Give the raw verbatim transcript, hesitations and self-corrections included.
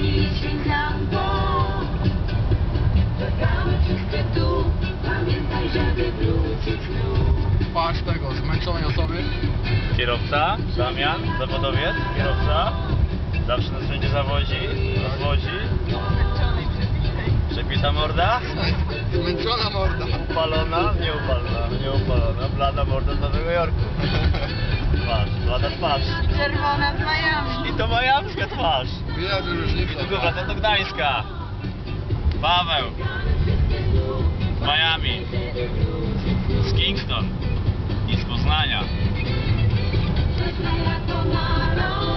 i sięgam po. Czekamy wszyscy tu, pamiętaj, żeby wrócić znów. Patrz tego, zmęczonej osoby. Kierowca, Damian, zawodowiec, kierowca. Zawsze nas będzie zawozi, rozwozi. Przepita morda. Zmęczona morda. Upalona, nieupalona, nieupalona. Blada morda z Nowego Jorku. Twarz, blada twarz. Czerwona z Miami. I to majamska twarz. Widać różnicę. Tylko wraca do Gdańska. Paweł. Z Miami. Z Kingston. I z Poznania. Lato na rok.